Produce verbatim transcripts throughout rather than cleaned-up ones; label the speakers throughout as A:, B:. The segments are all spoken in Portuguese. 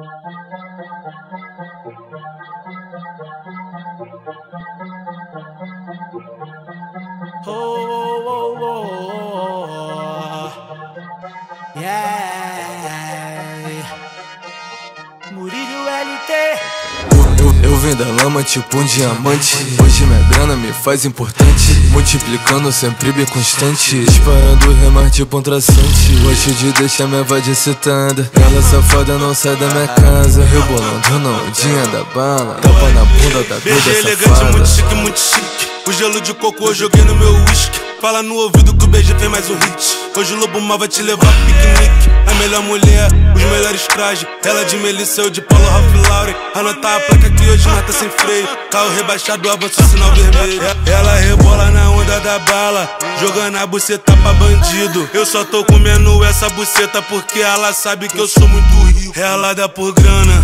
A: Oh, oh, oh, oh. Yeah. Murilo L T.
B: Eu, eu venho da lama tipo um diamante. Hoje minha grana me faz importante, multiplicando sempre bem constante, disparando remar tipo um traçante. Gosto de deixar minha vadia excitada, ela safada não sai da minha casa, rebolando na ondinha da bala, tapa na bunda da
C: B G
B: doida
C: elegante,
B: safada.
C: muito chique, muito chique. O gelo de coco eu joguei no meu whisky. Fala no ouvido que o B G fez mais um hit. Hoje o Lobo Mal vai te levar pro piquenique. A melhor mulher, os melhores trajes. Ela de Melissa, eu de Paulo Ralph Lauren. Anotar a placa que hoje mata sem freio. Carro rebaixado, avanço, sinal vermelho. Ela rebola na onda da bala, jogando a buceta pra bandido. Eu só tô comendo essa buceta porque ela sabe que eu sou muito rico. Ela dá por grana,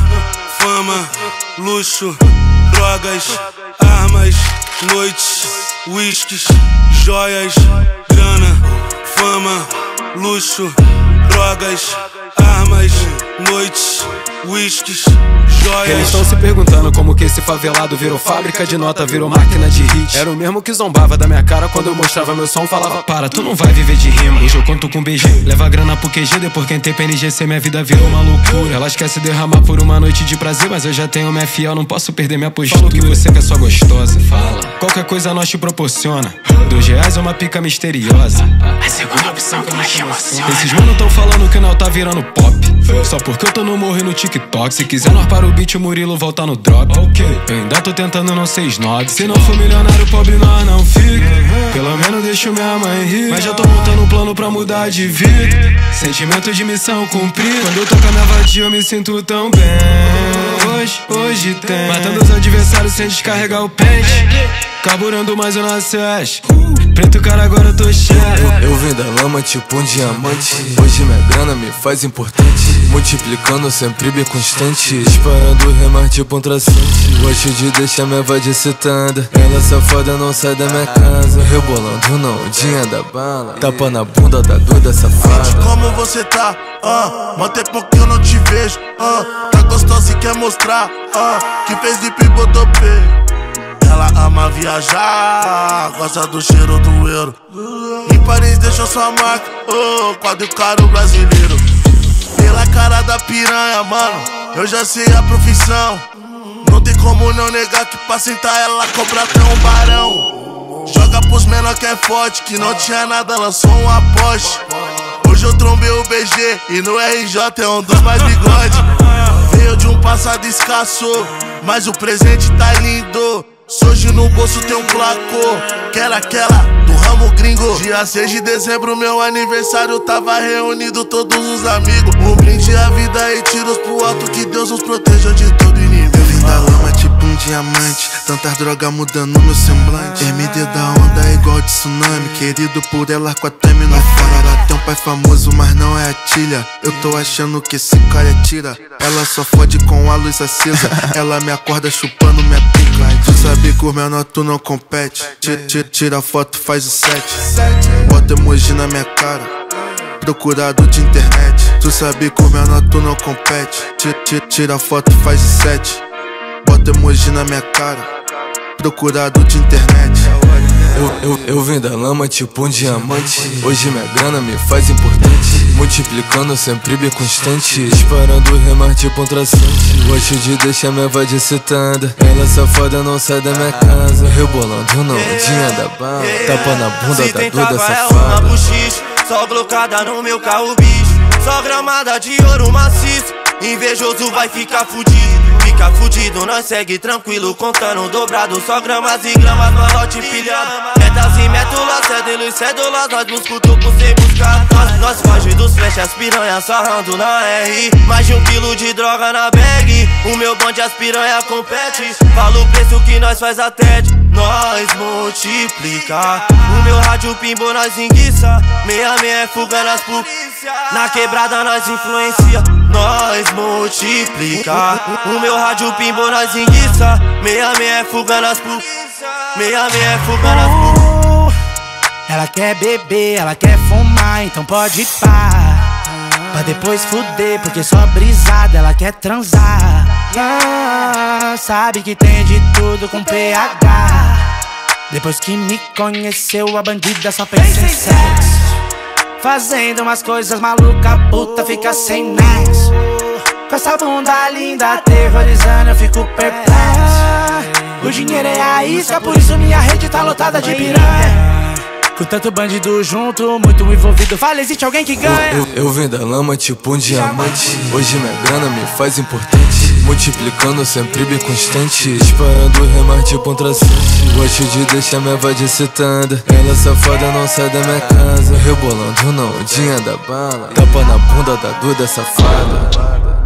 C: fama, luxo, drogas, armas, noites, whiskies, joias, grana, fama, luxo, drogas, armas, noites, whiskies, joias.
D: Eles estão se perguntando como que esse favelado virou fábrica de nota, virou máquina de hit. Era o mesmo que zombava da minha cara quando eu mostrava meu som. Falava, para, tu não vai viver de rima. Hoje eu conto com B G, leva grana pro Q G. Depois quem tem P N G C, minha vida virou uma loucura. Ela esquece derramar por uma noite de prazer, mas eu já tenho minha fiel, não posso perder minha postura. Falo que você que é só gostosa, fala, qualquer coisa nós te proporciona. Dois reais é uma pica misteriosa, a segunda opção que mais te emociona. Esses mano tão falando que o Nel tá virando pop, só porque eu tô no morro e no TikTok. Se quiser nós para o beat, o Murilo volta no drop. Eu ainda tô tentando não ser snob. Se não for milionário, pobre nós não fica. Pelo menos deixo minha mãe rir. Mas já tô montando um plano pra mudar de vida. Sentimento de missão cumprida. Quando eu toco a minha vadia eu me sinto tão bem. Hoje, hoje tem, matando os adversários sem descarregar o pente, carburando mais o nosso S. Preto cara, agora eu tô cheio.
B: Eu, eu venho da lama tipo um diamante. Hoje minha grana me faz importante, multiplicando sempre bem constante, disparando remar tipo um traçante. Gosto de deixar minha vadia excitada, ela safada não sai da minha casa, rebolando na ondinha da bala, tapa na bunda da doida safada.
E: Como você tá? Ah, mó tempo que eu não te vejo. Ah, tá gostosa e quer mostrar. Ah, que fez dip e botou P. Ela ama viajar, gosta do cheiro do euro. Em Paris deixou sua marca, oh, quadro caro brasileiro. Pela cara da piranha, mano, eu já sei a profissão. Não tem como não negar que pra sentar ela cobra até um barão. Joga pros menor que é forte, que não tinha nada, lançou um aposte. Hoje eu trombei o B G e no R J é um dos mais bigode. Veio de um passado escasso, mas o presente tá lindo. Hoje no bolso tem um placô, que era aquela do ramo gringo. Dia seis de dezembro, meu aniversário, tava reunido todos os amigos. Um brinde à vida e tiros pro alto, que Deus nos proteja de todo inimigo.
F: Eu vim da lama tipo um diamante, tantas drogas mudando meu semblante. M D da onda é igual de tsunami, querido por ela com a time no fora. Ela tem um pai famoso, mas não é a tilha. Eu tô achando que esse cara tira. Ela só fode com a luz acesa, ela me acorda chupando minha pica. Tu sabe que o menor tu não compete. Tira, tira foto, faz o set. Bota emoji na minha cara, procurado de internet. Tu sabe que o menor tu não compete. Tira, tira foto, faz o set. Bota emoji na minha cara, procurado de internet.
B: Eu, eu, eu venho da lama tipo um diamante. Hoje minha grana me faz importante, multiplicando sempre bem constante, disparando remar tipo um traçante. Gosto de deixar minha vadia excitada, ela safada não sai da minha casa, rebolando na ondinha da bala, tapa na bunda da doida safada.
A: Só glocada no meu carro bicho, só gramada de ouro maciço. Invejoso vai ficar fudido, fica fudido, nós segue tranquilo, contando dobrado, só gramas e gramas, malote empilhado. Metas e métulas, cédulas e cédulas, nós busca o topo sem buscar. Nós, nós foge dos flechas, piranha, sarrando na R. Mais de um quilo de droga na bag, o meu bonde as piranha compete. Fala o preço que nós faz até de nós multiplicar. O meu rádio pimbo nós enguiça, meia meia é fuga nas polícia. Na quebrada nós influencia, nós multiplica. O meu rádio pimbo nós enguiça, meia meia é fuga nas polícia. Meia meia é fuga nas polícia. Ela quer beber, ela quer fumar, então pode pá.
G: pra depois fuder, porque só brisada ela quer transar. Ah, sabe que tem de tudo com P H. Depois que me conheceu, a bandida só pensa em sexo. Fazendo umas coisas malucas, puta fica sem nexo. Com essa bunda linda aterrorizando, eu fico perplexo. O dinheiro é a isca, por isso minha rede tá lotada de piranha. Com tanto bandido junto, muito envolvido, fala, existe alguém que ganha.
B: Eu, eu, eu vim da lama tipo um diamante. Hoje minha grana me faz importante. Multiplicando sempre bem constante. Disparando remar tipo um traçante. Gosto de deixar minha vibe excitando. Ela safada não sai da minha casa. Rebolando na ondinha da bala. Tapa na bunda da doida safada.